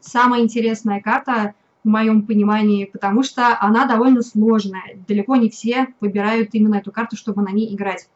самая интересная карта, в моем понимании, потому что она довольно сложная. Далеко не все выбирают именно эту карту, чтобы на ней играть.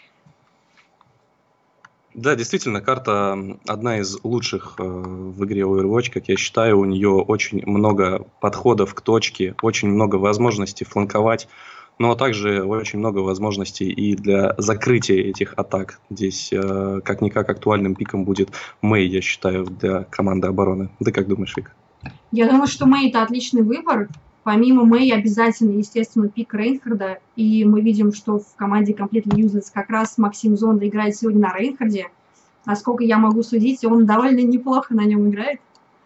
Да, действительно, карта одна из лучших в игре Overwatch, как я считаю. У нее очень много подходов к точке, очень много возможностей фланковать, но также очень много возможностей и для закрытия этих атак. Здесь как-никак актуальным пиком будет Мэй, я считаю, для команды обороны. Ты как думаешь, Вик? Я думаю, что Мэй – это отличный выбор. Помимо Мэй обязательно, естественно, пик Рейнхарда. И мы видим, что в команде Completely Useless как раз Максим Зонда играет сегодня на Рейнхарде. Насколько я могу судить, он довольно неплохо на нем играет.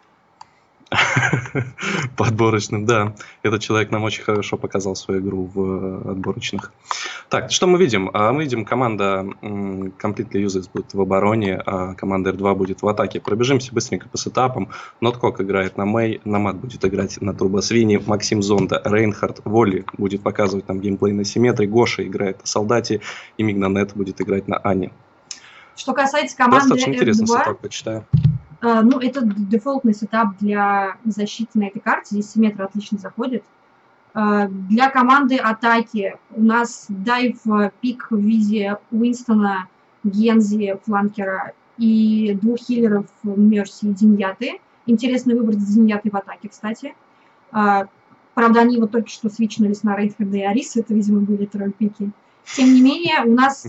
Подборочным, да. Этот человек нам очень хорошо показал свою игру в отборочных. Так, что мы видим? Мы видим, команда Completely Useless будет в обороне, а команда R2 будет в атаке. Пробежимся быстренько по сетапам. Ноткок играет на Мэй, Намат будет играть на Турбосвине, Максим Зонда, Рейнхард, Воли будет показывать нам геймплей на Симметрии, Гоша играет на Солдате, и Мигнанет будет играть на Ане. Что касается команды достаточно R2, интересный сетап, почитаю. Ну, это дефолтный сетап для защиты на этой карте. Здесь Симметр отлично заходит. Для команды атаки у нас дайв пик в виде Уинстона, Гензи, фланкера и двух хиллеров Мерси и Диньяты. Интересный выбор Диньяты в атаке, кстати. Правда, они вот только что свичнулись на Рейнхарда и Ариса. Это, видимо, были тролль-пики. Тем не менее, у нас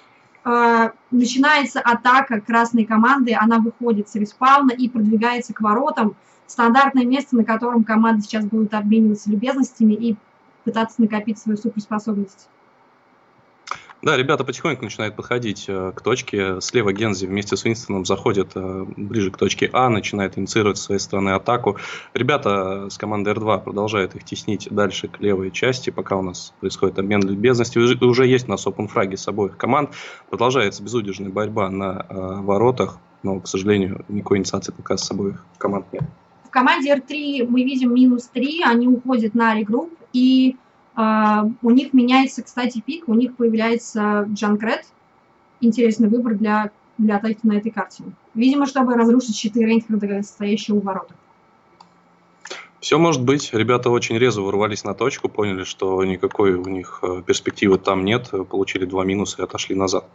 начинается атака красной команды, она выходит с респауна и продвигается к воротам. Стандартное место, на котором команды сейчас будут обмениваться любезностями и пытаться накопить свою суперспособность. Да, ребята потихоньку начинают подходить к точке. Слева Гензи вместе с Уинстоном заходит ближе к точке А, начинает инициировать с своей стороны атаку. Ребята с команды R2 продолжают их теснить дальше к левой части, пока у нас происходит обмен любезностью. Уже есть у нас опенфраги с обоих команд. Продолжается безудержная борьба на воротах, но, к сожалению, никакой инициации пока с обоих команд нет. В команде R3 мы видим -3, они уходят на регрупп, и у них меняется, кстати, пик, у них появляется Джанкред. Интересный выбор для атаки на этой карте. Видимо, чтобы разрушить щиты Рейнхарда, стоящие у ворот. Все может быть. Ребята очень резво ворвались на точку, поняли, что никакой у них перспективы там нет, получили 2 минуса и отошли назад.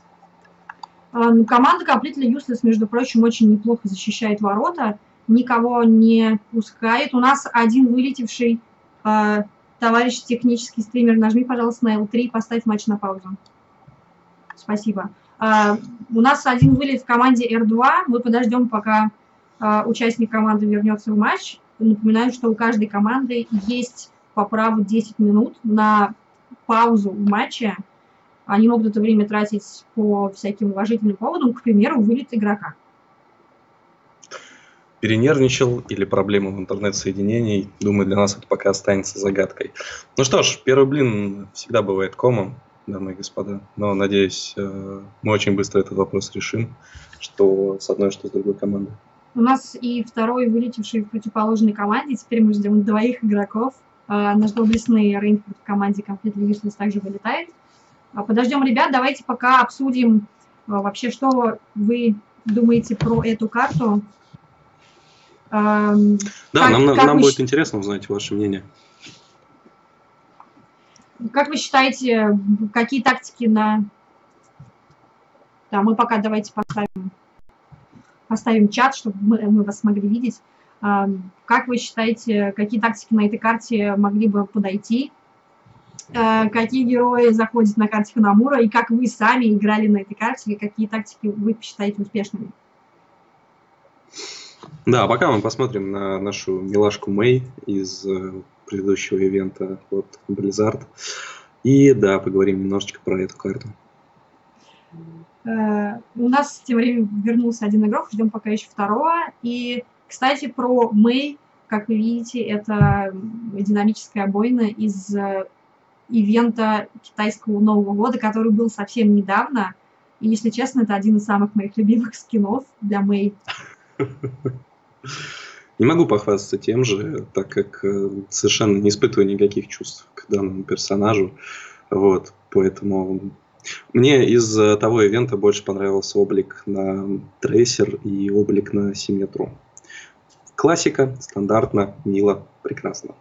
Команда Completely Useless, между прочим, очень неплохо защищает ворота, никого не пускает. У нас один вылетевший товарищ технический стример, нажми, пожалуйста, на L3 и поставь матч на паузу. Спасибо. У нас один вылет в команде R2. Мы подождем, пока участник команды вернется в матч. Напоминаю, что у каждой команды есть по праву 10 минут на паузу в матче. Они могут это время тратить по всяким уважительным поводам, к примеру, вылет игрока. Перенервничал или проблемы в интернет-соединении. Думаю, для нас это пока останется загадкой. Ну что ж, первый блин всегда бывает комом, дамы и господа. Но, надеюсь, мы очень быстро этот вопрос решим, что с одной, что с другой командой. У нас и второй вылетевший в противоположной команде. Теперь мы ждем двоих игроков. Наш доблестный Рейнхард в команде Completely Useless также вылетает. Подождем ребят, давайте пока обсудим вообще, что вы думаете про эту карту. Да, нам будет интересно узнать ваше мнение. Как вы считаете, какие тактики на... Да, мы пока давайте поставим чат, чтобы мы вас смогли видеть. Как вы считаете, какие тактики на этой карте могли бы подойти? Какие герои заходят на карте Ханамура? И как вы сами играли на этой карте? И какие тактики вы считаете успешными? Да, пока мы посмотрим на нашу милашку Мэй из предыдущего ивента от Blizzard. И да, поговорим немножечко про эту карту. У нас тем временем вернулся один игрок, ждем пока еще второго. И, кстати, про Мэй, как вы видите, это динамическая бойна из ивента китайского Нового года, который был совсем недавно. И, если честно, это один из самых моих любимых скинов для Мэй. Не могу похвастаться тем же, так как совершенно не испытываю никаких чувств к данному персонажу. Вот, поэтому мне из того ивента больше понравился облик на Трейсер и облик на Симметру. Классика, стандартно, мило, прекрасно.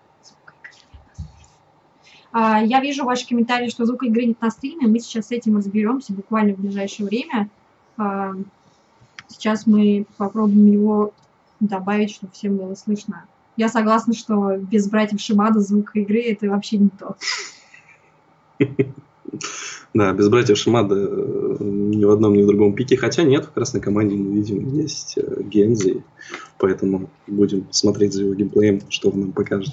Я вижу ваши комментарии, что звук игры нет на стриме. Мы сейчас с этим разберемся буквально в ближайшее время. Сейчас мы попробуем его добавить, чтобы всем было слышно. Я согласна, что без братьев Шимада звук игры это вообще не то. Да, без братьев Шимада ни в одном, ни в другом пике. Хотя нет, в красной команде мы видим, есть Гензи. Поэтому будем смотреть за его геймплеем, что он нам покажет.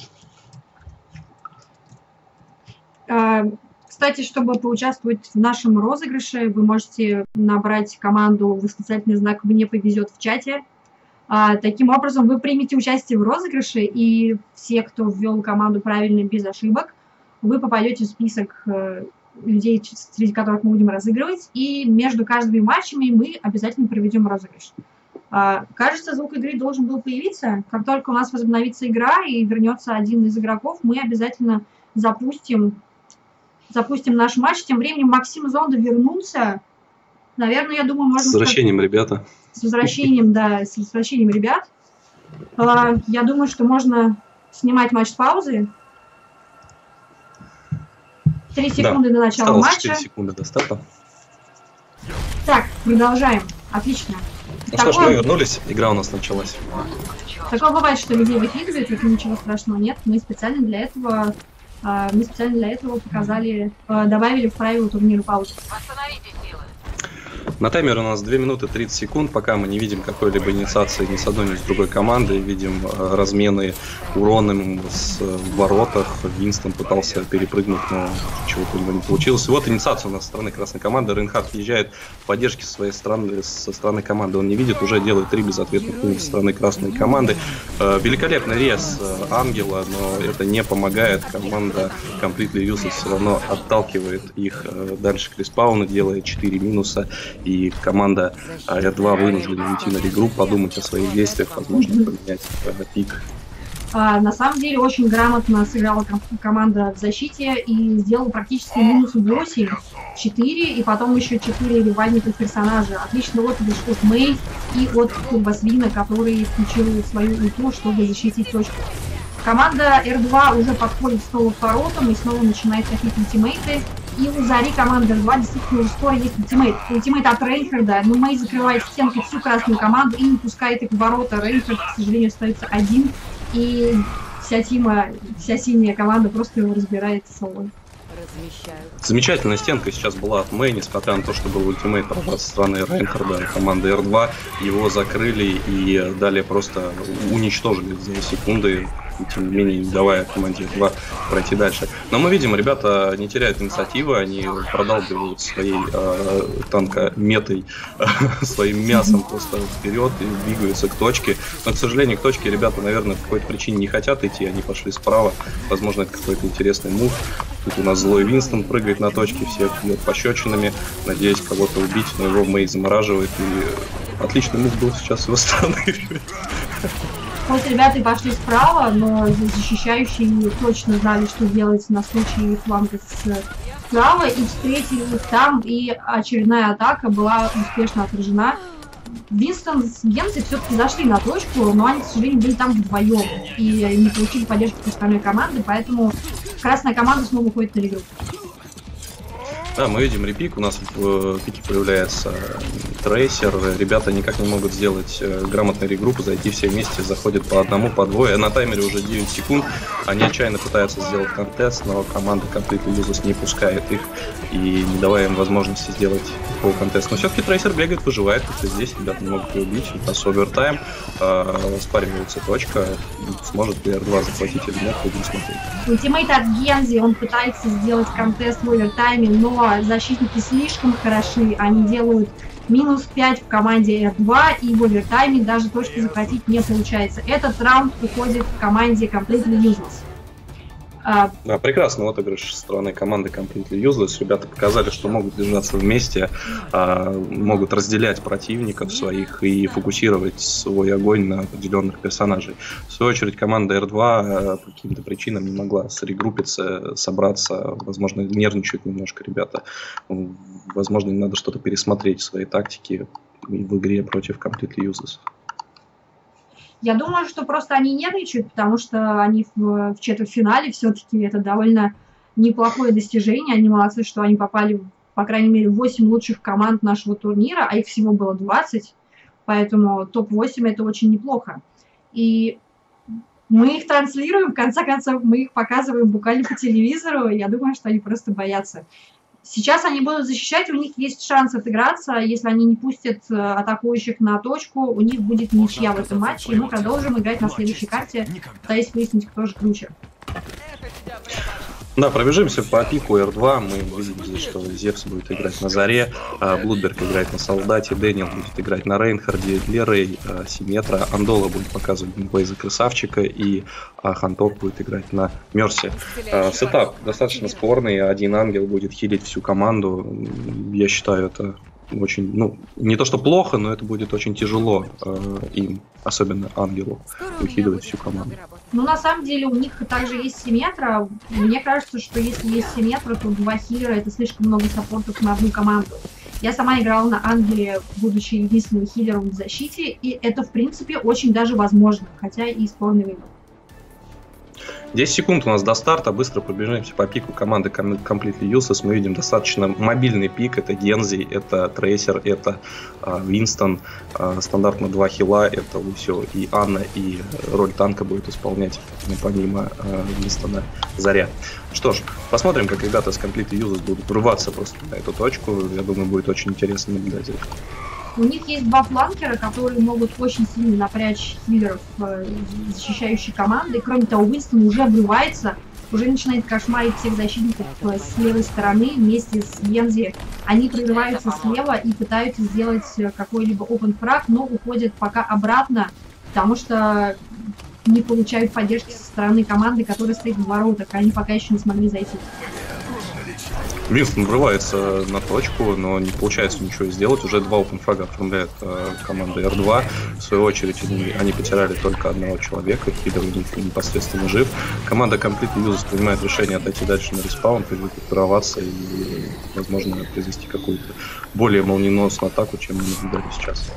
Кстати, чтобы поучаствовать в нашем розыгрыше, вы можете набрать команду восклицательный знак «Мне повезет» в чате. Таким образом, вы примете участие в розыгрыше, и все, кто ввел команду правильно, без ошибок, вы попадете в список людей, среди которых мы будем разыгрывать, и между каждыми матчами мы обязательно проведем розыгрыш. Кажется, звук игры должен был появиться. Как только у нас возобновится игра и вернется один из игроков, мы обязательно запустим наш матч. Тем временем Максим Зонда вернулся. Наверное, я думаю, можно... С возвращением, ребята. С возвращением, да, с возвращением ребят. Я думаю, что можно снимать матч с паузы. 3 секунды до начала матча. 4 секунды до старта. Так, продолжаем. Отлично. Ну что ж, мы вернулись, игра у нас началась. Такое бывает, что людей выкидывает, это ничего страшного нет. Мы специально для этого показали, добавили в правила турнира паузу. На таймере у нас 2 минуты 30 секунд, пока мы не видим какой-либо инициации ни с одной, ни с другой команды. Видим размены уроном в воротах. Винстон пытался перепрыгнуть, но чего-то у него не получилось. И вот инициация у нас со стороны красной команды. Рейнхард въезжает в поддержке со стороны команды. Он не видит, уже делает 3 безответных пункта со стороны красной команды. Великолепный рез Ангела, но это не помогает. Команда Completely Useless все равно отталкивает их дальше к респауну, делает 4 минуса. И команда R2 вынуждена уйти на регрупп, подумать о своих действиях, возможно, поменять пик. На самом деле очень грамотно сыграла команда в защите и сделала практически минус 8, 4, и потом еще 4 ревальника персонажа. Отлично отыгрыш от Мэй и от Турбосвина, который включил свою ульту, чтобы защитить точку. Команда R2 уже подходит снова к воротам и снова начинает копить ультимейты. И у Зари команды R2 действительно уже скоро есть ультимейт. Ультимейт от Рейнхарда, но Мэй закрывает стенкой всю красную команду и не пускает их в ворота. Рейнхард, к сожалению, остается один. И вся синяя команда просто его разбирает соло. Замечательная стенка сейчас была от Мэй, несмотря на то, что был ультимейт со стороны Рейнхарда, команды R2. Его закрыли и далее просто уничтожили за секунды, тем не менее не давая команде R2 пройти дальше. Но мы видим, ребята не теряют инициативы, они продалбивают своей танкометой, своим мясом просто вперед и двигаются к точке. Но, к сожалению, к точке ребята, наверное, по какой-то причине не хотят идти, они пошли справа. Возможно, это какой-то интересный мув. Тут у нас злой Винстон прыгает на точке, всех бьет пощечинами, надеясь кого-то убить, но его Мэй замораживает. И отличный мув был сейчас с его стороны. Вот ребята и пошли справа, но защищающие точно знали, что делать на случай фланга справа, и встретили их там, и очередная атака была успешно отражена. Винстон с Гензи все-таки зашли на точку, но они, к сожалению, были там вдвоем и не получили поддержку остальной команды, поэтому красная команда снова уходит на регрупп. Да, мы видим репик, у нас в пике появляется трейсер, ребята никак не могут сделать грамотный регрупп, зайти все вместе, заходят по одному, по двое, на таймере уже 9 секунд, они отчаянно пытаются сделать контест, но команда Completely Useless не пускает их и не давая им возможности сделать такой контест. Но все-таки трейсер бегает, выживает, как здесь, ребята не могут его убить, у нас овертайм, спаривается точка, сможет ли R2 захватить или нет, будем смотреть. Ультимейт от Гензи, он пытается сделать контест в овертайме, но защитники слишком хороши, они делают минус 5 в команде R2, и в овертайме даже точку захватить не получается. Этот раунд уходит в команде Completely Useless. Да, прекрасный отыгрыш со стороны команды Completely Useless. Ребята показали, что могут держаться вместе, могут разделять противников своих и фокусировать свой огонь на определенных персонажей. В свою очередь, команда R2 по каким-то причинам не могла срегруппиться, собраться. Возможно, нервничают немножко ребята. Возможно, им надо что-то пересмотреть в своей тактике в игре против Completely Useless. Я думаю, что просто они нервничают, потому что они в четвертьфинале все-таки это довольно неплохое достижение. Они молодцы, что они попали, по крайней мере, в 8 лучших команд нашего турнира, а их всего было 20. Поэтому топ-8 это очень неплохо. И мы их транслируем, в конце концов, мы их показываем буквально по телевизору. Я думаю, что они просто боятся. Сейчас они будут защищать, у них есть шанс отыграться. Если они не пустят атакующих на точку, у них будет ничья в этом матче. И мы продолжим играть на следующей карте, пытаясь выяснить, кто же круче. Да, пробежимся по пику R2. Мы видим здесь, что Зевс будет играть на Заре, Блудберг играет на Солдате, Дэниел будет играть на Рейнхарде, Лерей, Симметра, Андола будет показывать геймплей за Красавчика, и Ханток будет играть на Мерси. Сетап достаточно спорный, один ангел будет хилить всю команду. Я считаю, это очень, ну, не то что плохо, но это будет очень тяжело им, особенно ангелу, ухиливать всю команду. Ну, на самом деле, у них также есть Симметра. Мне кажется, что если есть Симметра, то 2 хиллера — это слишком много саппортов на одну команду. Я сама играла на Ангеле, будучи единственным хиллером в защите, и это, в принципе, очень даже возможно, хотя и спорный выбор. 10 секунд у нас до старта, быстро пробежимся по пику команды Completely Useless. Мы видим достаточно мобильный пик, это Гензи, это Трейсер, это Винстон, стандартно 2 хила, это Лусио и Анна, и роль танка будет исполнять помимо Винстона Заря. Что ж, посмотрим, как ребята с Completely Useless будут врываться просто на эту точку, я думаю, будет очень интересно наблюдать это. У них есть 2 фланкера, которые могут очень сильно напрячь хиллеров, защищающих команды. Кроме того, Уинстон уже обрывается, уже начинает кошмарить всех защитников с левой стороны вместе с Гензи. Они прорываются слева и пытаются сделать какой-либо open frag, но уходят пока обратно, потому что не получают поддержки со стороны команды, которая стоит в воротах. Они пока еще не смогли зайти. Винстон врывается на точку, но не получается ничего сделать. Уже 2 опенфрага оформляет команда R2. В свою очередь они потеряли только одного человека. Хиллер у них непосредственно жив. Команда Completely Useless принимает решение отойти дальше на респаун, перегруппироваться и, возможно, произвести какую-то более молниеносную атаку, чем мы наблюдали сейчас.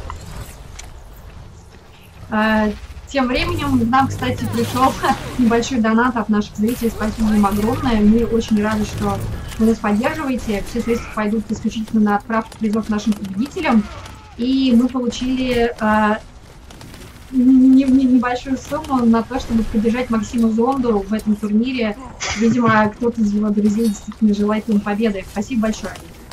Тем временем к нам, кстати, пришел небольшой донат от наших зрителей. Спасибо им огромное. Мы очень рады, что вы нас поддерживаете. Все средства пойдут исключительно на отправку призов нашим победителям. И мы получили небольшую сумму на то, чтобы поддержать Максима Зонду в этом турнире. Видимо, кто-то из его друзей действительно желает ему победы. Спасибо большое.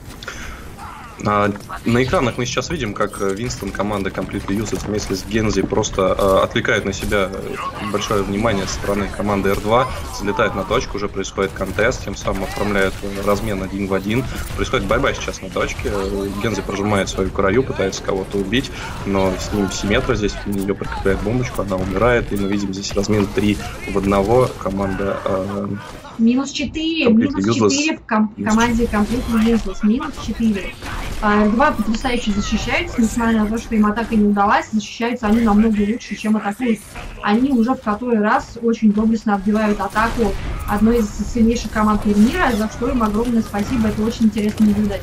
На экранах мы сейчас видим, как Винстон, команда Completely Useless вместе с Гензи просто отвлекает на себя большое внимание со стороны команды R2, залетает на точку, уже происходит контест, тем самым оформляет размен 1 в 1. Происходит бай-бай сейчас на точке, Гензи прожимает свою краю, пытается кого-то убить, но с ним Симметра здесь, в нее прикрепляет бомбочку, она умирает, и мы видим здесь размен 3 в 1, команда... Минус 4 в команде Completely Useless, минус 4. R2 потрясающе защищаются, несмотря на то, что им атака не удалась, защищаются они намного лучше, чем атакуют. Они уже в который раз очень доблестно отбивают атаку одной из сильнейших команд турнира, за что им огромное спасибо, это очень интересно наблюдать.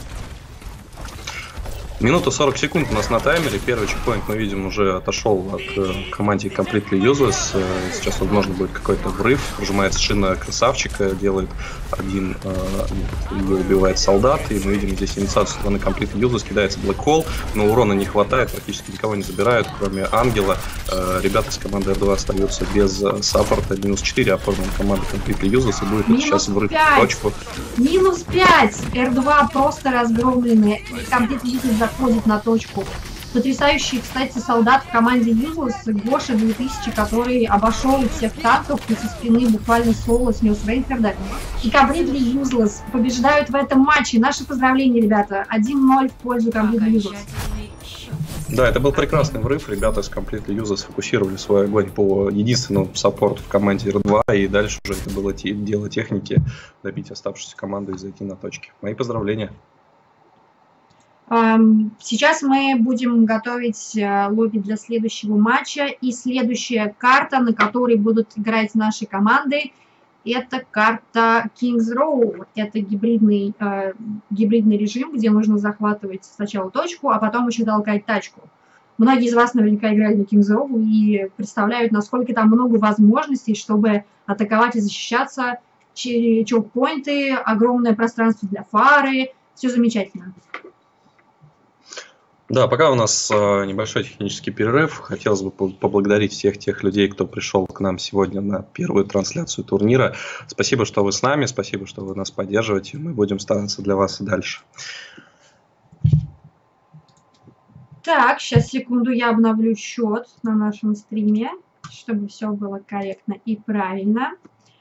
Минута 40 секунд у нас на таймере. Первый чекпоинт мы видим уже отошел от команде Completely Useless. Сейчас, возможно, будет какой-то врыв. Нажимается шина Красавчика, делает один, убивает солдат. И мы видим здесь инициацию со стороны Completely Useless, кидается Black Hole, но урона не хватает, практически никого не забирают, кроме Ангела. Ребята с команды R2 остаются без саппорта. Минус 4 оформлена команда Completely Useless, и будет сейчас врыв в точку. Минус 5! R2 просто разгромлены. Completely Useless заходит на точку. Потрясающий, кстати, солдат в команде Useless, Гоша 2000, который обошел всех танков и со спины буквально соло снес Рейнхарда. И Completely Useless побеждают в этом матче. Наши поздравления, ребята. 1-0 в пользу Completely Useless. Да, это был прекрасный врыв. Ребята с Completely Useless сфокусировали свой огонь по единственному саппорту в команде R2, и дальше уже это было дело техники добить оставшуюся команду и зайти на точки. Мои поздравления. Сейчас мы будем готовить лобби для следующего матча. И следующая карта, на которой будут играть наши команды, это карта Kings Row. Это гибридный режим, где нужно захватывать сначала точку, а потом еще толкать тачку. Многие из вас наверняка играли на Kings Row и представляют, насколько там много возможностей, чтобы атаковать и защищаться. Чокпоинты, огромное пространство для фары. Все замечательно. Да, пока у нас небольшой технический перерыв, хотелось бы поблагодарить всех тех людей, кто пришел к нам сегодня на первую трансляцию турнира. Спасибо, что вы с нами, спасибо, что вы нас поддерживаете. Мы будем стараться для вас и дальше. Так, сейчас, секунду, я обновлю счет на нашем стриме, чтобы все было корректно и правильно.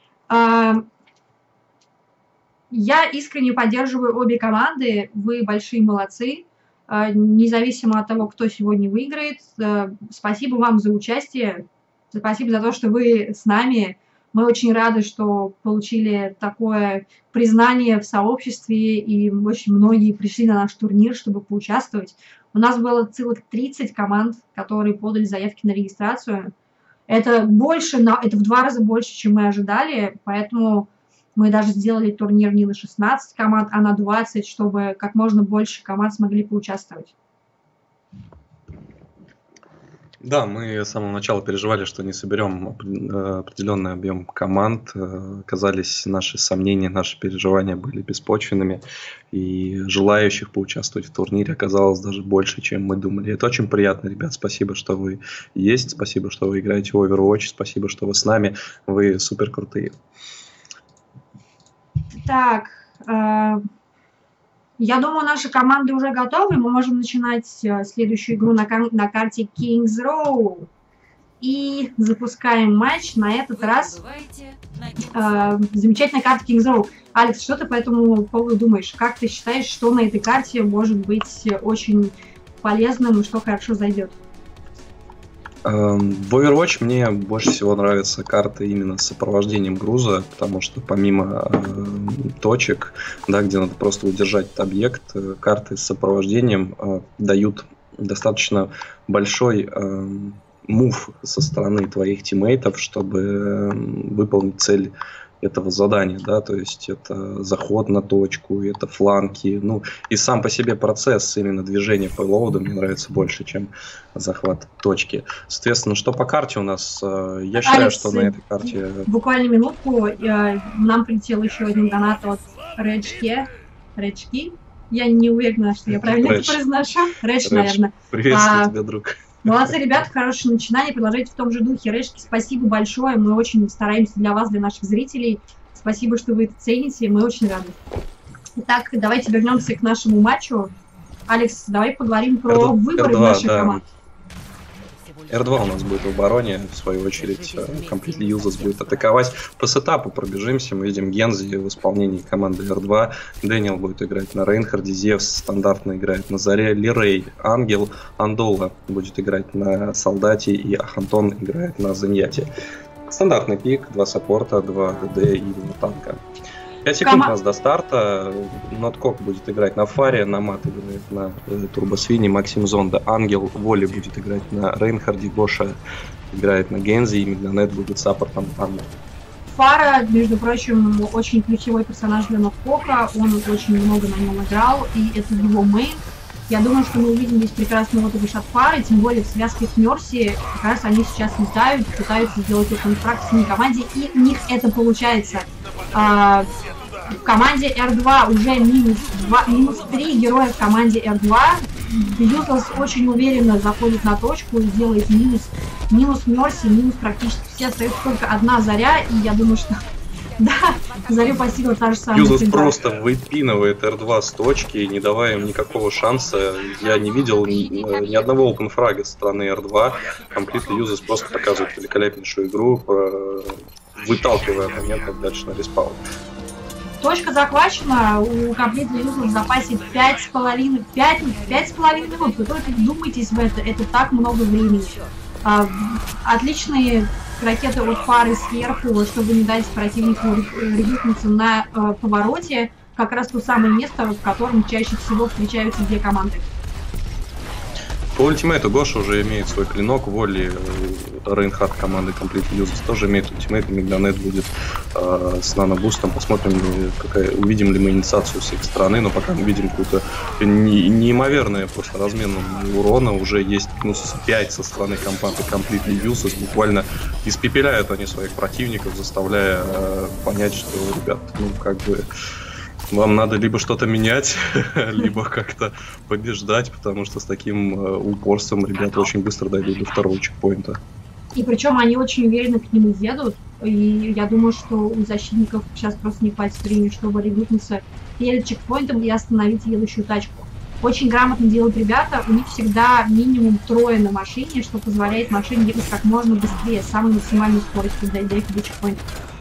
Я искренне поддерживаю обе команды, вы большие молодцы. Независимо от того, кто сегодня выиграет. Спасибо вам за участие. Спасибо за то, что вы с нами. Мы очень рады, что получили такое признание в сообществе, и очень многие пришли на наш турнир, чтобы поучаствовать. У нас было целых 30 команд, которые подали заявки на регистрацию. Это в 2 раза больше, чем мы ожидали, поэтому мы даже сделали турнир не на 16 команд, а на 20, чтобы как можно больше команд смогли поучаствовать. Да, мы с самого начала переживали, что не соберем определенный объем команд. Казались наши сомнения, наши переживания были беспочвенными. И желающих поучаствовать в турнире оказалось даже больше, чем мы думали. Это очень приятно, ребят. Спасибо, что вы есть. Спасибо, что вы играете в Overwatch. Спасибо, что вы с нами. Вы супер крутые. Так, я думаю, наши команды уже готовы. Мы можем начинать следующую игру на карте Kings Row. И запускаем матч. На этот раз замечательная карта Kings Row. Алекс, что ты по этому поводу думаешь? Как ты считаешь, что на этой карте может быть очень полезным и что хорошо зайдет? В Overwatch мне больше всего нравятся карты именно с сопровождением груза, потому что помимо точек, да, где надо просто удержать этот объект, карты с сопровождением дают достаточно большой мув со стороны твоих тиммейтов, чтобы выполнить цель этого задания, да, то есть это заход на точку, это фланки, ну, и сам по себе процесс именно движения по лоуду мне нравится больше, чем захват точки. Соответственно, что по карте у нас? Я считаю, Алекс, что на этой карте... Буквально минутку, нам прилетел еще один донат от Рэчки. Я не уверена, что я правильно это произношу. Рэч, наверное. Приветствую тебя, друг. Молодцы, ребята, хорошее начинание, продолжайте в том же духе. Рэшки, спасибо большое, мы очень стараемся для вас, для наших зрителей. Спасибо, что вы это цените, мы очень рады. Итак, давайте вернемся к нашему матчу. Алекс, давай поговорим про выборы наших команд. R2 у нас будет в обороне, в свою очередь Completely Useless будет атаковать. По сетапу пробежимся, мы видим Гензи в исполнении команды R2, Дэниел будет играть на Рейнхарде, Зевс стандартно играет на Заре, Лирей, Ангел, Андола будет играть на Солдате и Ахантон играет на Зеньяте. Стандартный пик, 2 саппорта, 2 ДД и 2 танка. 5 секунд у нас до старта. Ноткок будет играть на Фаре, Намат играет на Турбосвине, Максим Зонда, Ангел, Воли будет играть на Рейнхарде, Гоша играет на Гензи и Меганет будет саппортом Ангел. Фара, между прочим, очень ключевой персонаж для Ноткока, он очень много на нем играл, и это его мейн. Я думаю, что мы увидим здесь прекрасный отыгрыш от Фары, тем более в связке с Мерси, как раз они сейчас летают, пытаются сделать контракт с ней команде, и у них это получается. В команде R2 уже минус 3 героя в команде R2. Юзлс очень уверенно заходит на точку и делает минус Мерси, минус практически все. Остается только одна Заря, и я думаю, что да, Зарю постигла та же самая. Юзлс просто выпинывает R2 с точки, не давая им никакого шанса. Я не видел ни одного опенфрага со стороны R2. Completely Юзлс просто показывает великолепнейшую игру, выталкивая моментов дальше на респаун. Точка захвачена, у Completely Useless в запасе 5,5 минут. Вы только вдумайтесь в это так много времени. Отличные ракеты от Фары сверху, чтобы не дать противнику регрупнуться на повороте. Как раз то самое место, в котором чаще всего встречаются две команды. По По ультимейту Гоша уже имеет свой клинок, Волли, Рейнхард команды Complete Users тоже имеет ультимейт, и Мегданет будет с нано-бустом. Посмотрим, увидим ли мы инициацию с их стороны, но пока мы видим какую-то неимоверную просто размен урона. Уже есть минус 5 со стороны команды Complete Users. Буквально испепеляют они своих противников, заставляя понять, что, ребят, ну как бы... Вам надо либо что-то менять, либо как-то побеждать, потому что с таким упорством ребята очень быстро дойдут до второго чекпоинта. И причем они очень уверенно к нему едут, и я думаю, что у защитников сейчас просто не хватит времени, чтобы регрупнуться перед чекпоинтом и остановить едущую тачку. Очень грамотно делают ребята, у них всегда минимум 3 на машине, что позволяет машине ехать как можно быстрее, с самой максимальной скоростью до чекпоинта.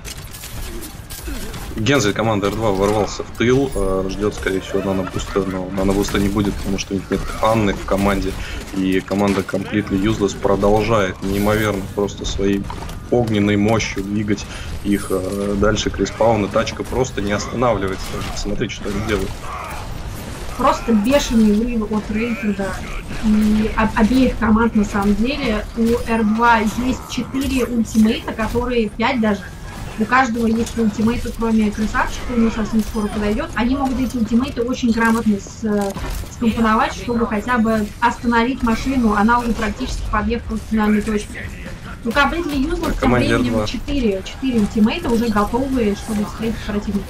Гензель команды R2 ворвался в тыл, ждет, скорее всего, нано-буста, но нано-буста не будет, потому что у них нет Анны в команде, и команда Completely Useless продолжает неимоверно просто своей огненной мощью двигать их дальше к респауну. Тачка просто не останавливается. Смотрите, что они делают. Просто бешеные взрывы от Рейнфорда и обеих команд на самом деле. У R2 есть 4 ультимейта, которые 5 даже. У каждого есть ультимейты, кроме красавчика, у него совсем скоро подойдет. Они могут эти ультимейты очень грамотно скомпоновать, чтобы хотя бы остановить машину. Она уже практически подъехала к финальной точке. У Completely Useless тем временем 4 ультимейта уже готовы, чтобы встретить противника.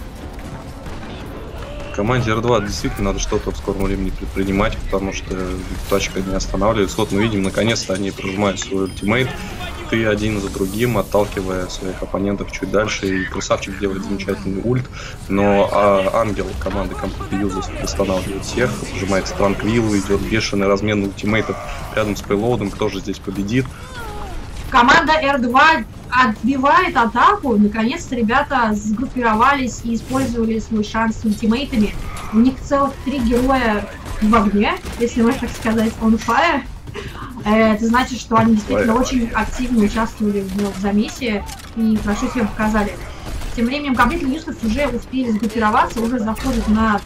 Команде R2 действительно надо что-то в скором времени предпринимать, потому что тачка не останавливается. Вот мы видим, наконец-то они прожимают свой ультимейт. Ты один за другим, отталкивая своих оппонентов чуть дальше. И красавчик делает замечательный ульт. Но ангел команды Complete Users останавливает всех. Прожимается транквилл, идет бешеный размен ультимейтов рядом с пейлоудом. Кто же здесь победит? Команда R2 отбивает атаку. Наконец-то ребята сгруппировались и использовали свой шанс с ультимейтами. У них целых 3 героя в огне, если можно так сказать, on fire. Это значит, что они действительно очень активно участвовали в замесе и хорошо себя показали. Тем временем Complete Users уже успели сгруппироваться, уже заходят на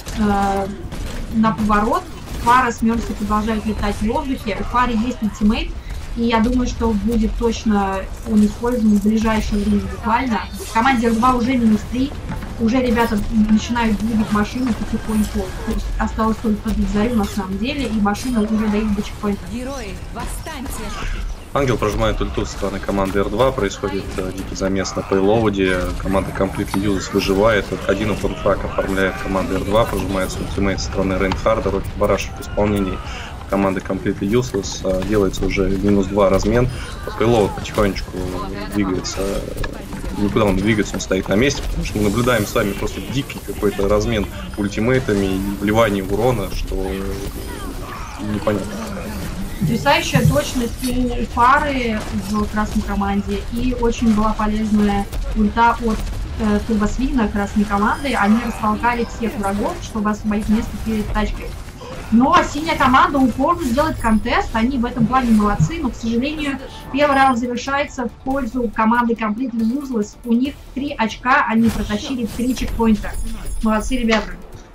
поворот. Фара с Мерси продолжают летать в воздухе. У Фары есть ультимейт. И я думаю, что будет точно он использован в ближайшее время буквально. В команде R2 уже минус 3. Уже ребята начинают двигать машину потихоньку. То есть осталось только подбить зарю на самом деле. И машина уже доедет до чекпоинта. Герои, восстаньте! Ангел прожимает ульту со стороны команды R2. Происходит дикий замес на пейлоуде. Команда Completely Users выживает. Один опенфраг оформляет команда R2. Прожимается ультимейт со стороны Рейнхарда. Рокки Бараш в исполнении команды Completely Useless. Делается уже минус 2 размен. Пейлоуд потихонечку двигается. Никуда он не двигается, он стоит на месте, потому что мы наблюдаем с вами просто дикий какой-то размен ультимейтами и вливание урона, что непонятно. Потрясающая точность у Фары в красной команде, и очень была полезная ульта от турбосвина красной команды. Они растолкали всех врагов, чтобы освободить место перед тачкой. Но синяя команда упорно делает контест, они в этом плане молодцы, но, к сожалению, первый раунд завершается в пользу команды Completely Useless. У них 3 очка, они протащили 3 чекпоинта. Молодцы, ребята.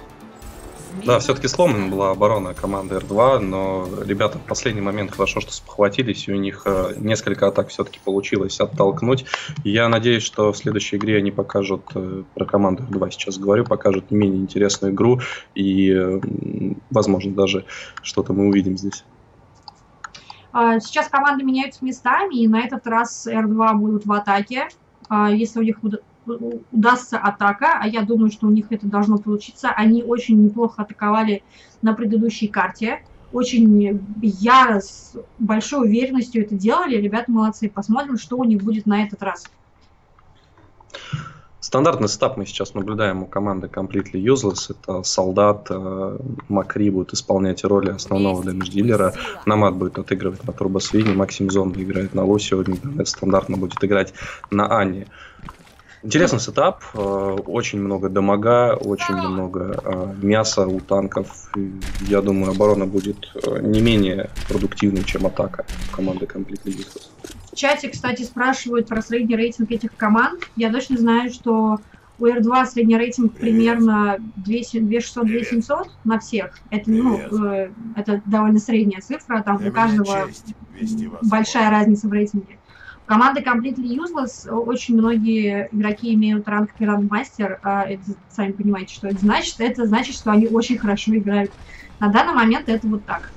Да, все-таки сломана была оборона команды R2, но ребята в последний момент хорошо, что спохватились, и у них несколько атак все-таки получилось оттолкнуть. И я надеюсь, что в следующей игре они покажут, про команду R2 сейчас говорю, покажут не менее интересную игру, и, возможно, даже что-то мы увидим здесь. Сейчас команды меняются местами, и на этот раз R2 будут в атаке. Если у них удастся атака, а я думаю, что у них это должно получиться. Они очень неплохо атаковали на предыдущей карте. Очень яро, с большой уверенностью это делали. Ребята молодцы. Посмотрим, что у них будет на этот раз. Стандартный сетап мы сейчас наблюдаем у команды Completely Useless. Это солдат, Макри будет исполнять роли основного дэмэдж-дилера. Намат будет отыгрывать на турбосвине, Максим Зомби играет на Лосе, стандартно будет играть на Анне. Интересный сетап, очень много дамага, очень много мяса у танков. Я думаю, оборона будет не менее продуктивной, чем атака команды Completely Useless. В чате, кстати, спрашивают про средний рейтинг этих команд. Я точно знаю, что У R2 средний рейтинг примерно 2600-2700 на всех. Это, это довольно средняя цифра, там у каждого большая разница в рейтинге. У команды Completely Useless очень многие игроки имеют ранг Грандмастер. Это, сами понимаете, что это значит. Это значит, что они очень хорошо играют. На данный момент это вот так.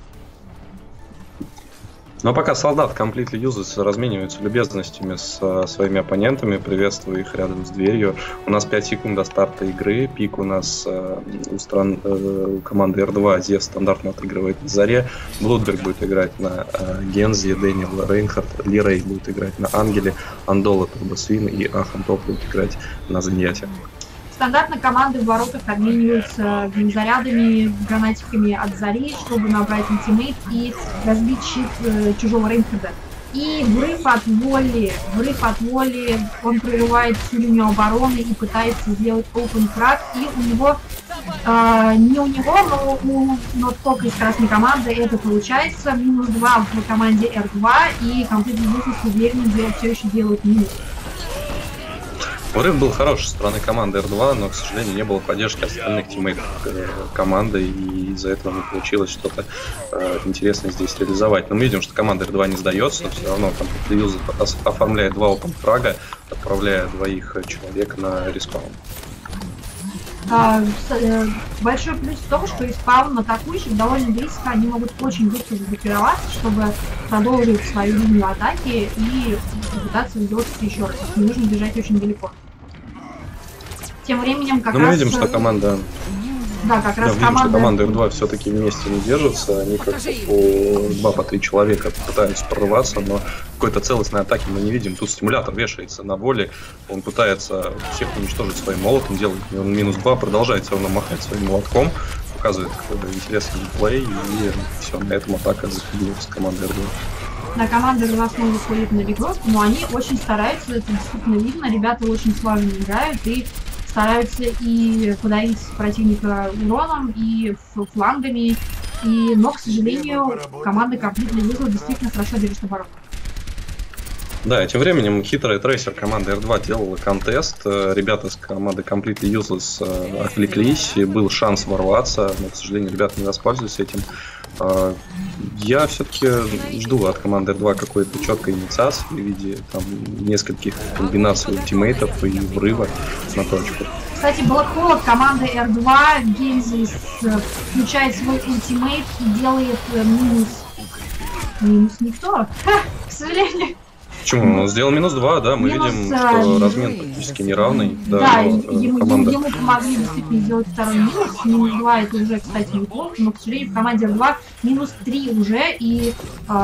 Но пока солдат Completely Useless размениваются любезностями с своими оппонентами, приветствую их рядом с дверью. У нас 5 секунд до старта игры. Пик у нас у команды R2. Зев стандартно отыгрывает на Заре. Блудберг будет играть на Гензи, Дэниел Рейнхард, Ли Рей будет играть на Ангеле, Андола, Турбосвин и Ахантоп будет играть на Заньяте. Стандартно команды в воротах обмениваются зарядами, гранатиками от Зари, чтобы набрать ультимейт и разбить щит чужого Рейнхарда. И врыв от воли, он прорывает всю линию обороны и пытается сделать open frag, и у него, не у него, но только из красной команды это получается. Минус 2 в команде R2, и Completely Useless уверенно все еще делают минус. Врыв был хороший со стороны команды R2, но, к сожалению, не было поддержки остальных тиммейтов команды, и из-за этого не получилось что-то интересное здесь реализовать. Но мы видим, что команда R2 не сдается, но все равно там оформляет 2 опен фрага, отправляя 2 человека на респаун. Большой плюс в том, что из спаун атакующих довольно близко, они могут очень быстро заблокироваться, чтобы продолжить свою линию атаки и попытаться сделать это еще раз. Не нужно бежать очень далеко. Тем временем как раз... мы видим, что команда... Да, как раз команда R2 все-таки вместе не держится, они как по 2-3 человека пытаются прорываться, но какой-то целостной атаки мы не видим. Тут стимулятор вешается на воле, он пытается всех уничтожить своим молотом, делает минус 2, продолжает все равно махать своим молотком, показывает какой-то интересный геймплей, и все, на этом атака закрепилась команда R2. На команду R2 снова выходит на регрот, но они очень стараются, это действительно видно, ребята очень слаженно играют и стараются и подавить противника уроном, и флангами, но, к сожалению, команда Completely Useless действительно хорошо держит оборону. Да, и тем временем хитрый трейсер команды R2 делала контест. Ребята с команды Completely Useless отвлеклись, и был шанс ворваться, но, к сожалению, ребята не воспользовались этим. Я все-таки жду от команды R2 какой-то четкой инициации в виде там нескольких комбинаций ультимейтов и врыва на точку. Кстати, Blackhollow команда R2, Гензи включает свой ультимейт и делает минус. Минус никто, к сожалению. Почему? Он сделал минус 2, да, мы видим, что размен практически неравный. Да, ему помогли действительно сделать второй минус. Минус 2 это уже, кстати, неплохо, но, к сожалению, в команде R2 минус 3 уже, и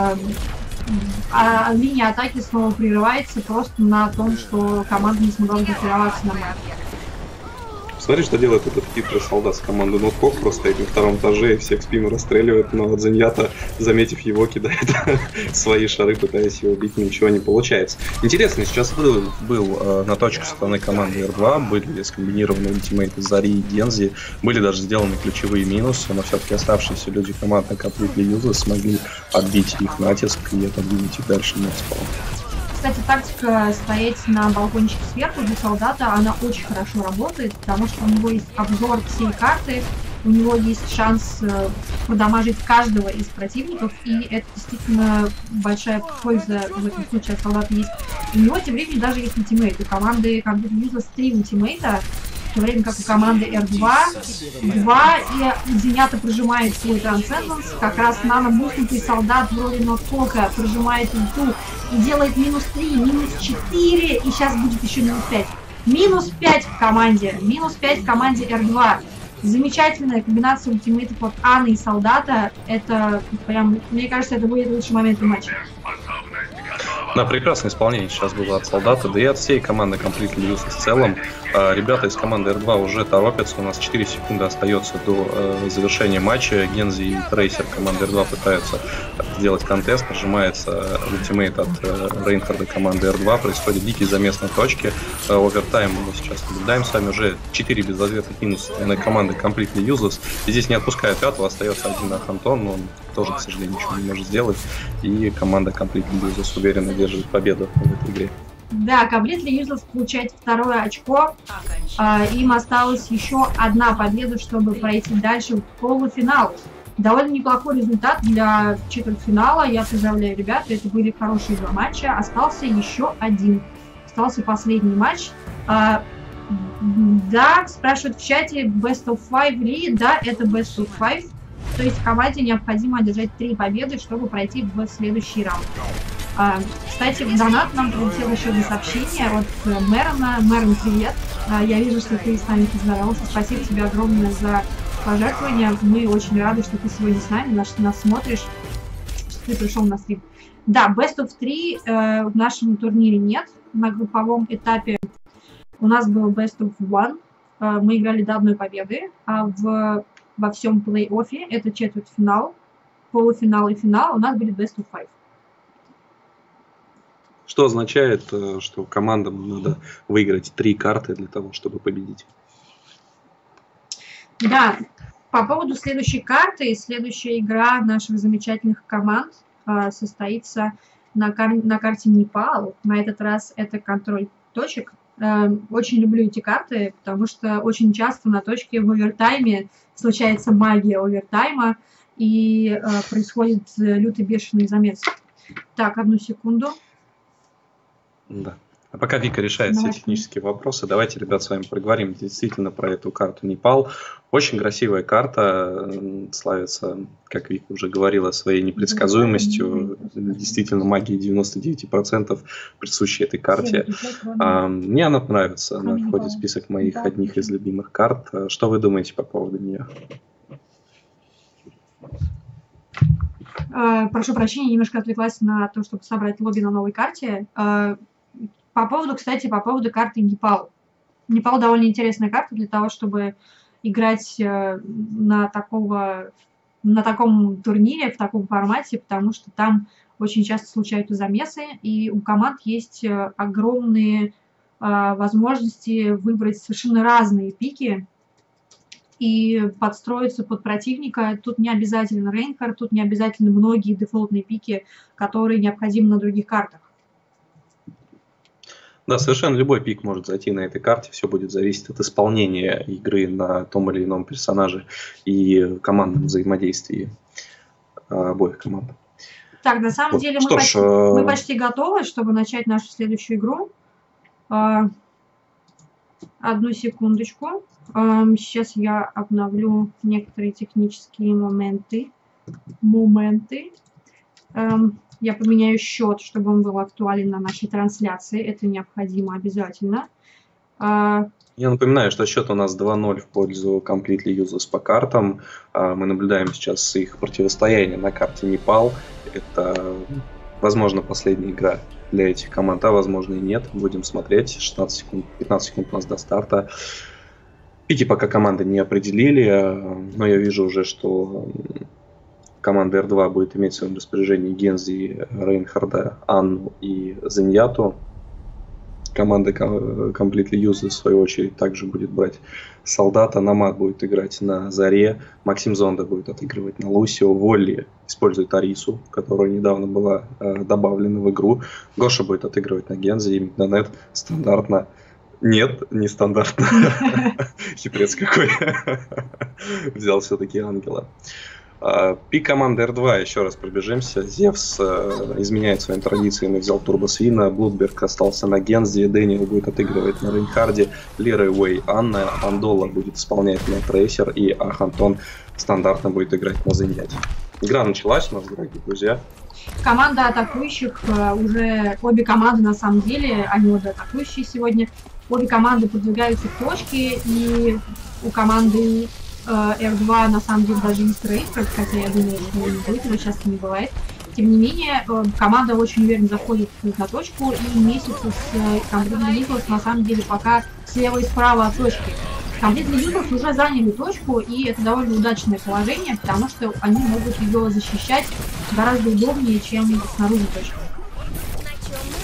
линия атаки снова прерывается просто на том, что команда не смогла блокироваться на мэп. Смотри, что делает этот хитрый солдат с команды Ноткок, просто стоит на втором этаже и всех в спину расстреливает, но Заньята, заметив его, кидает свои шары, пытаясь его убить, ничего не получается. Интересно, сейчас был на точку со стороны команды R2, были скомбинированы ультимейты Зари и Гензи, были даже сделаны ключевые минусы, но все-таки оставшиеся люди команды Completely Useless смогли отбить их натиск и отодвинуть их дальше на спаун. Кстати, тактика стоять на балкончике сверху для солдата, она очень хорошо работает, потому что у него есть обзор всей карты, у него есть шанс продамажить каждого из противников, и это действительно большая польза в этом случае от солдата есть. У него тем временем даже есть ультимейт. У команды Completely Useless 3 ультимейта, в то время как у команды R2 2, и Зенята прожимает свой Transcendence, как раз нано-бустнутый солдат вроде Ноткока прожимает ульту и делает минус 3, минус 4, и сейчас будет еще минус 5. Минус 5 в команде, минус 5 в команде R2. Замечательная комбинация ультимейтов от Анны и солдата, это прям, мне кажется, это будет лучший момент в матче. Да, прекрасное исполнение сейчас было от солдата, да и от всей команды Completely Useless в целом. Ребята из команды R2 уже торопятся, у нас 4 секунды остается до завершения матча. Гензи и Трейсер команды R2 пытаются сделать контест, нажимается ультимейт от Рейнхарда команды R2, происходит дикий замес на точке. Овертайм мы сейчас наблюдаем с вами, уже 4 безответных минуса на команды Completely Useless. И здесь не отпускает пятого, остается один Ахантон, но он тоже, к сожалению, ничего не может сделать. И команда Completely Useless уверенно держит победу в этой игре. Да, Completely Useless получает второе очко. Им осталась еще одна победа, чтобы пройти дальше в полуфинал. Довольно неплохой результат для четвертьфинала. Я поздравляю ребят, это были хорошие два матча. Остался еще один. Остался последний матч. Да, спрашивают в чате, Best of 5 ли? Да, это Best of 5. То есть команде необходимо одержать 3 победы, чтобы пройти в следующий раунд. Кстати, в донат нам прилетело еще одно сообщение от Мэрона. Мэрон, привет. Я вижу, что ты с нами поздоровался. Спасибо тебе огромное за пожертвования. Мы очень рады, что ты сегодня с нами, нас смотришь, что ты пришел на стрим. Да, Best of 3 в нашем турнире нет. На групповом этапе у нас был Best of 1. Мы играли до одной победы. А во всем плей-оффе, это четвертьфинал, полуфинал и финал, у нас были Best of 5. Что означает, что командам надо выиграть 3 карты для того, чтобы победить? Да, по поводу следующей карты, следующая игра наших замечательных команд состоится на карте Непал. На этот раз это контроль точек. Очень люблю эти карты, потому что очень часто на точке в овертайме случается магия овертайма и происходит лютый бешеный замес. Так, одну секунду. Да. А пока Вика решает все технические вопросы, давайте, ребят, с вами поговорим действительно про эту карту Непал. Очень красивая карта, славится, как Вика уже говорила, своей непредсказуемостью. Действительно, магия 99% присуща этой карте. Мне она нравится, она входит в список моих одних из любимых карт. Что вы думаете по поводу нее? Прошу прощения, немножко отвлеклась на то, чтобы собрать лобби на новой карте. Кстати, по поводу карты Непал. Непал довольно интересная карта для того, чтобы играть на таком турнире, в таком формате, потому что там очень часто случаются замесы, и у команд есть огромные возможности выбрать совершенно разные пики и подстроиться под противника. Тут не обязательно рейнкар, тут не обязательно многие дефолтные пики, которые необходимы на других картах. Да, совершенно любой пик может зайти на этой карте, все будет зависеть от исполнения игры на том или ином персонаже и командном взаимодействии обоих команд. Так, на самом деле мы почти готовы, чтобы начать нашу следующую игру. Одну секундочку. Сейчас я обновлю некоторые технические моменты. Я поменяю счет, чтобы он был актуален на нашей трансляции. Это необходимо обязательно. Я напоминаю, что счет у нас 2-0 в пользу Completely Useless по картам. Мы наблюдаем сейчас их противостояние на карте Непал. Это, возможно, последняя игра для этих команд, а возможно и нет. Будем смотреть. 16 секунд, 15 секунд у нас до старта. Пики пока команды не определили, но я вижу уже, что команда R2 будет иметь в своем распоряжении Гензи, Рейнхарда, Анну и Зеньяту. Команда Completely Useless, в свою очередь, также будет брать Солдата. Намат будет играть на Заре. Максим Зонда будет отыгрывать на Лусио. Волли использует Арису, которая недавно была добавлена в игру. Гоша будет отыгрывать на Гензи. И Мидонет стандартно. Нет, не стандартно. Хитрец какой. Взял все-таки Ангела. Пик команды R2, еще раз пробежимся. Зевс изменяет своим традициям и взял Турбосвина. Блудберг остался на Гензи. Дэниел будет отыгрывать на Рейнхарде. Лера Уэй Анна. Андола будет исполнять на Трейсер. И Ахантон стандартно будет играть на Зеньяте. Игра началась у нас, дорогие друзья. Команда атакующих уже... Обе команды, на самом деле, они обе атакующие сегодня. Обе команды продвигаются к точке. И у команды R2 на самом деле даже есть рейнкар, хотя я думаю, что не будет, его часто не бывает. Тем не менее, команда очень уверенно заходит на точку, и месяц с Completely Useless на самом деле пока слева и справа от точки. Completely Useless уже заняли точку, и это довольно удачное положение, потому что они могут ее защищать гораздо удобнее, чем снаружи точки.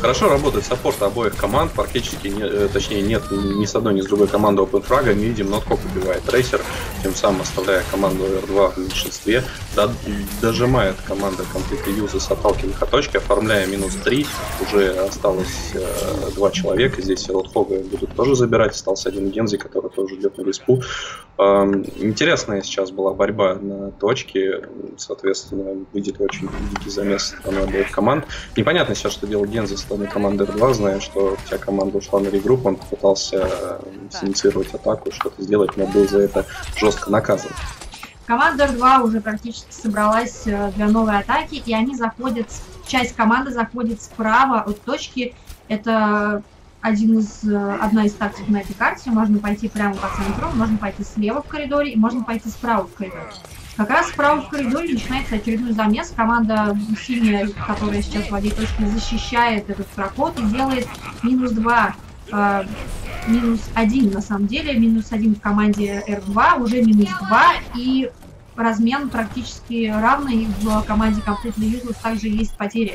Хорошо работает саппорт обоих команд, практически, точнее нет ни с одной, ни с другой команды OpenFrag. Мы видим, Ноткоп убивает Трейсер, тем самым оставляя команду R2 в меньшинстве. Дожимает команда Completely Useless, отталкивая их от точки, оформляя -3. Уже осталось 2 человека. Здесь Ротхога будут тоже забирать. Остался один Гензи, который тоже идет на респу. Интересная сейчас была борьба на точке. Соответственно, выйдет очень дикий замес со стороны обоих команд. Непонятно сейчас, что делал Гензи со стороны команды R2, зная, что вся команда ушла на регрупп. Он попытался инициировать атаку, что-то сделать, но был за это жестко наказан. Команда R2 уже практически собралась для новой атаки, и они заходят, часть команды заходит справа от точки. Это одна из тактик на этой карте. Можно пойти прямо по центру, можно пойти слева в коридоре и можно пойти справа в коридоре. Как раз справа в коридоре начинается очередной замес. Команда синяя, которая сейчас владеет точкой, защищает этот проход и делает -2. -1 на самом деле. -1 в команде R2, уже -2. И размен практически равный. В команде Completely Useless также есть потери.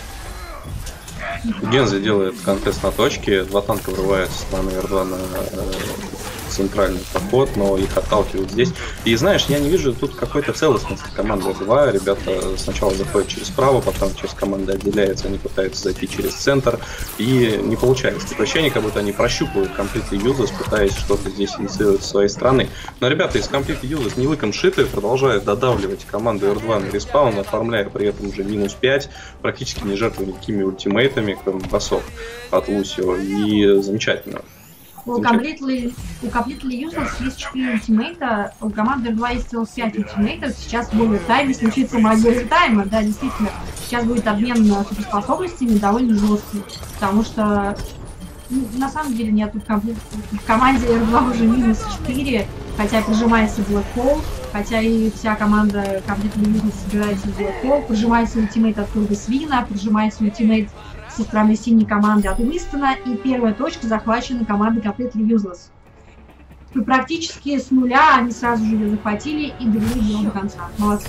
Гензи делает контест на точке, 2 танка врываются со стороны R2 на центральный проход, но их отталкивают здесь. И знаешь, я не вижу тут какой-то целостности команды R2. Ребята сначала заходят через право, потом часть команды отделяется, они пытаются зайти через центр, и не получается. Такое ощущение, как будто они прощупывают Completely Useless, пытаясь что-то здесь инициировать с своей стороны. Но ребята из Completely Useless не лыком шиты, продолжают додавливать команду R2 на респаун, оформляя при этом уже -5, практически не жертвуя никакими ультимейтами, кроме басов от Лусио, и замечательно. У Completely Useless есть 4 ультимейта, у команды R2 есть целых 5 ультимейтов. Сейчас в овертайме случится магия овертайма, да, действительно. Сейчас будет обмен суперспособностями довольно жесткий, потому что на самом деле нет, в команде R2 уже -4, хотя прижимается Black Hole, хотя и вся команда Completely Useless собирается в Black Hole, прижимается ультимейт от Турбо Свина, прижимается ультимейт со стороны синей команды от Уинстона, и первая точка захвачена командой Completely Useless. И практически с нуля они сразу же ее захватили и довели дело до конца. Молодцы.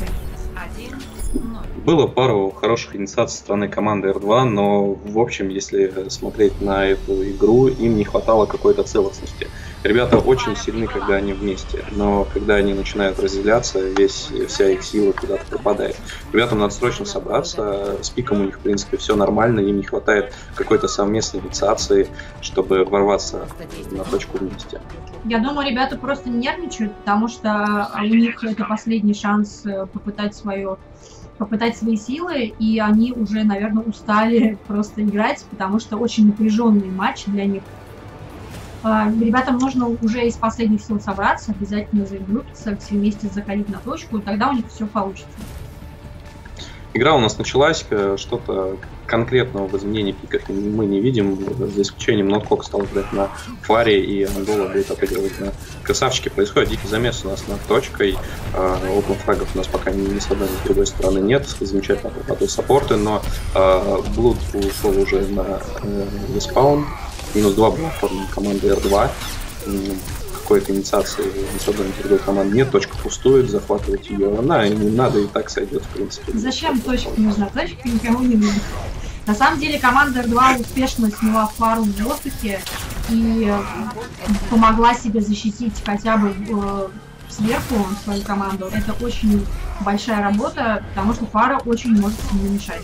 Было пару хороших инициаций со стороны команды R2, но в общем, если смотреть на эту игру, им не хватало какой-то целостности. Ребята очень сильны, когда они вместе, но когда они начинают разделяться, вся их сила куда-то пропадает. Ребятам надо срочно собраться, с пиком у них в принципе все нормально, им не хватает какой-то совместной инициации, чтобы ворваться на точку вместе. Я думаю, ребята просто нервничают, потому что у них это последний шанс попытать свои силы, и они уже, наверное, устали просто играть, потому что очень напряженный матч для них. Ребятам нужно уже из последних сил собраться, обязательно зарегруппиться, все вместе заходить на точку, и тогда у них все получится. Игра у нас началась, что-то конкретного в изменении пиков мы не видим, за исключением Ноткок стал играть на фаре, и Ангола будет отыгрывать на красавчике. Происходит дикий замес у нас над точкой, OpenFrag'ов у нас пока ни с одной, ни с другой стороны нет, замечательно попадают саппорты, но Блуд ушел уже на респаун, -2 был оформлен командой R2, какой-то инициации ни с одной, ни с другой команды нет, точка пустует, захватывать ее она, не надо, и так сойдет, в принципе. Зачем точка нужна? Точка никому не нужна. На самом деле команда R2 успешно сняла фару в воздухе и помогла себе защитить хотя бы сверху свою команду. Это очень большая работа, потому что фара очень может сильно мешать.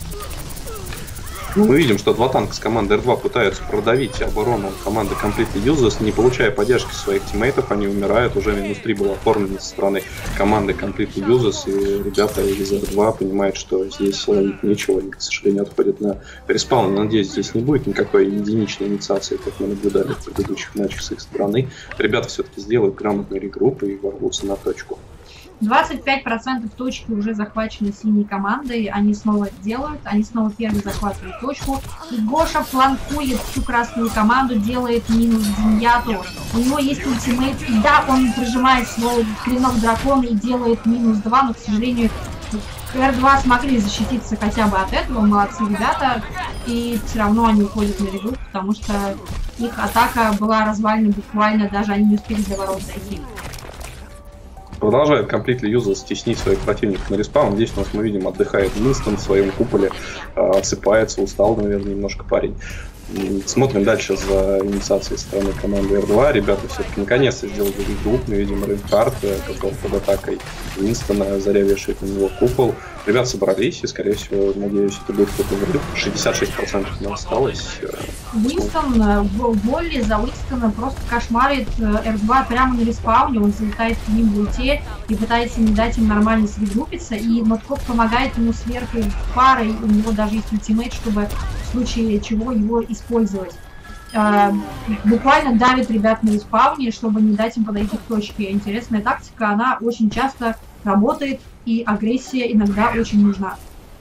Мы видим, что 2 танка с команды R2 пытаются продавить оборону команды Completely Useless, не получая поддержки своих тиммейтов, они умирают, уже -3 было оформлено со стороны команды Completely Useless, и ребята из R2 понимают, что здесь ловить нечего, и, к сожалению, отходят на респаун. Надеюсь, здесь не будет никакой единичной инициации, как мы наблюдали в предыдущих матчах с их стороны. Ребята все-таки сделают грамотный регрупп и ворвутся на точку. 25% точки уже захвачены синей командой, они снова это делают, они снова первый захватывают точку. И Гоша фланкует всю красную команду, делает минус Дзиньяту. У него есть ультимейт, и да, он прижимает свой клинок дракона и делает -2, но, к сожалению, R2 смогли защититься хотя бы от этого, молодцы ребята, и все равно они уходят на регрупп, потому что их атака была развалена буквально, даже они не успели до ворот дойти. Продолжает Completely Useless стеснить своих противников на респаун. Здесь у нас мы видим, отдыхает Winston в своем куполе, отсыпается, устал, наверное, немножко парень. Смотрим дальше за инициацией стороны команды R2. Ребята все-таки наконец-то сделали групп. Мы видим Рейнхард, который под атакой Винстона, Заря вешает на него купол. Ребята собрались, и, скорее всего, надеюсь, это будет какой-то взрыв. 66% у нас осталось. Уинстон в воле за Уинстона просто кошмарит R2 прямо на респауне. Он залетает к ним в ульте и пытается не дать им нормально срегруппиться. И Ноткоп помогает ему сверху парой. У него даже есть ультимейт, чтобы в случае чего его использовать. Буквально давит ребят на респауне, чтобы не дать им подойти к точке. Интересная тактика, она очень часто работает, и агрессия иногда очень нужна.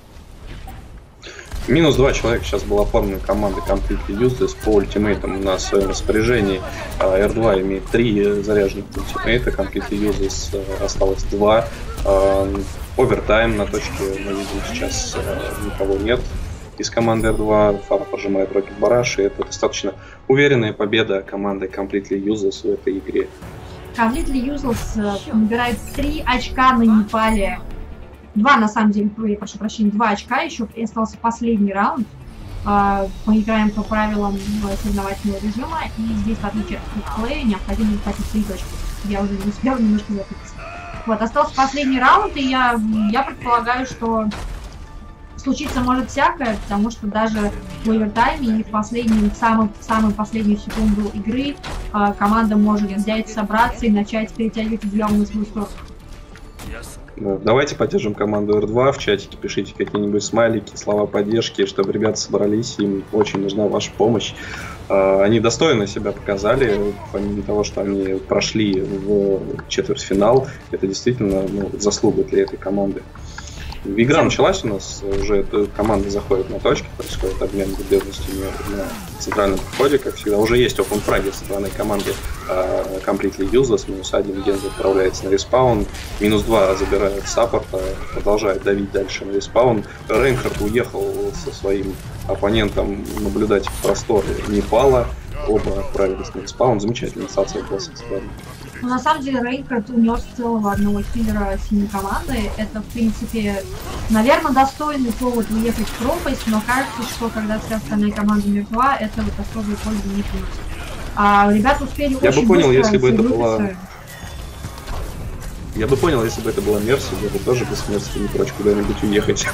Минус 2 человека сейчас была оформлена команда Completely Useless по ультимейтам у нас в своем распоряжении. R2 имеет 3 заряженных ультимейта, Completely Useless осталось 2. Овертайм на точке мы видим сейчас никого нет из команды R2. Фара прожимает Рокет Бараш, и это достаточно уверенная победа команды Completely Useless в этой игре. Completely Useless набирает 3 очка на Непале. 2, на самом деле, я прошу прощения, 2 очка еще, и остался последний раунд. Мы играем по правилам соревновательного режима, и здесь, в отличие от плея, необходимо захватить 3 точки. Я уже не успела немножко запутаться. Вот, остался последний раунд, и я предполагаю, что случиться может всякое, потому что даже в овертайме и в самую последнюю секунду игры команда может взять, собраться и начать перетягивать одеяло на свою сторону. Давайте поддержим команду R2 в чатике, пишите какие-нибудь смайлики, слова поддержки, чтобы ребята собрались, им очень нужна ваша помощь. Они достойно себя показали, помимо того, что они прошли в четвертьфинал, это действительно заслуга для этой команды. Игра началась у нас, уже команда заходит на точки, происходит обмен любезностями на центральном подходе, как всегда. Уже есть опенфраги со стороны команды Completely Useless, -1 Гензи отправляется на респаун, -2 забирает саппорта, продолжает давить дальше на респаун. Рейнхард уехал со своим оппонентом наблюдать в просторе Непала, оба отправились на респаун, замечательная инициация была со стороны. Ну, на самом деле, Рейнхард унес целого одного киллера синей команды. Это, в принципе, наверное, достойный повод уехать в пропасть, но кажется, что когда вся остальная команда мертва, это вот особой пользы не приносит. Ребята успели очень бы понял, быстро если бы это была... срегруппиться. Я бы понял, если бы это была Мерси, я бы тоже без Мерси не прочь куда-нибудь уехать.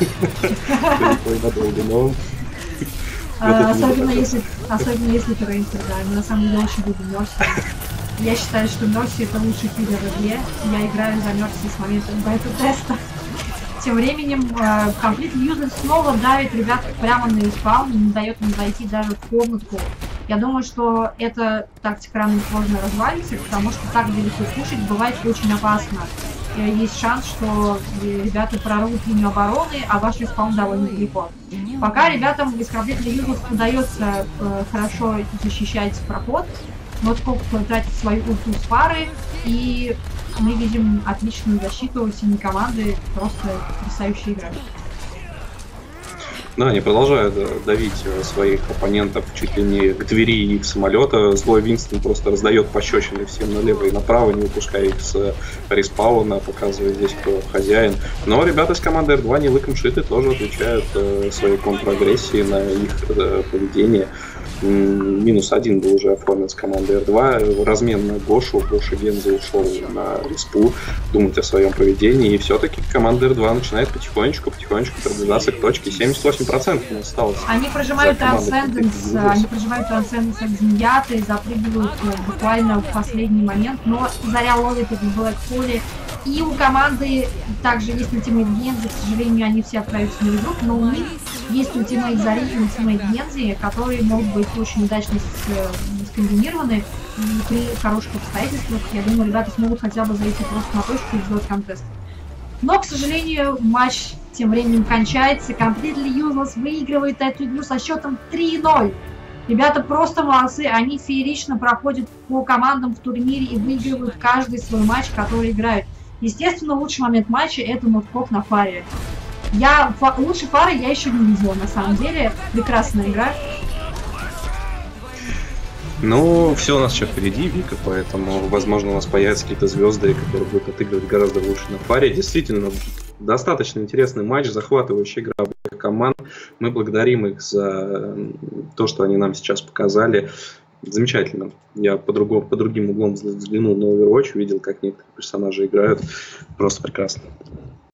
Особенно если это Рейнхард, да. Мы на самом деле очень любим Мерси. Я считаю, что Мерси это лучший киллер в игре. Я играю за Мерси с момента бета-теста. Тем временем Completely Useless снова давит ребят прямо на респаун и не дает им зайти даже в комнатку. Я думаю, что эта тактика рано или поздно развалится, потому что так далеко пушить бывает очень опасно. Есть шанс, что ребята прорвут линию обороны, а ваш респаун довольно далеко. Пока ребятам из Completely Useless удается хорошо защищать проход, Ноткоп тратит свою ульту с пары, и мы видим отличную защиту синей команды, просто потрясающая игра. Да, они продолжают давить своих оппонентов чуть ли не к двери их самолета. Злой Винстон просто раздает пощечины всем налево и направо, не выпуская их с респауна, показывая здесь, кто хозяин. Но ребята из команды R2 не лыком шиты, тоже отвечают своей контрагрессией на их поведение. -1 был уже оформлен с командой R2. Размен на Гошу. Гоша Гензи ушел на респу, думать о своем поведении. И все-таки команда R2 начинает потихонечку приближаться к точке. 78% у нас осталось. Они прожимают Трансценденс, как змеяты, запрыгивают буквально в последний момент. Но Заря ловит их в блэк-холле. И у команды также есть ультимейт Гензи, к сожалению, они все отправятся на игру, но у них есть ультимейт Зари и ультимейт Гензи, которые могут быть очень удачно скомбинированы, и при хороших обстоятельствах, я думаю, ребята смогут хотя бы зайти просто на точку и сделать контест. Но, к сожалению, матч тем временем кончается, Completely Useless выигрывает эту игру со счетом 3-0. Ребята просто молодцы, они феерично проходят по командам в турнире и выигрывают каждый свой матч, который играют. Естественно, лучший момент матча это Ноткоп на фаре. Лучше фары я еще не видела, на самом деле. Прекрасная игра. Ну, все у нас еще впереди, Вика, поэтому, возможно, у нас появятся какие-то звезды, которые будут отыгрывать гораздо лучше на паре. Действительно, достаточно интересный матч, захватывающая игра обоих команд. Мы благодарим их за то, что они нам сейчас показали. Замечательно. Я по другим углом взглянул на Overwatch, увидел, как некоторые персонажи играют. Просто прекрасно.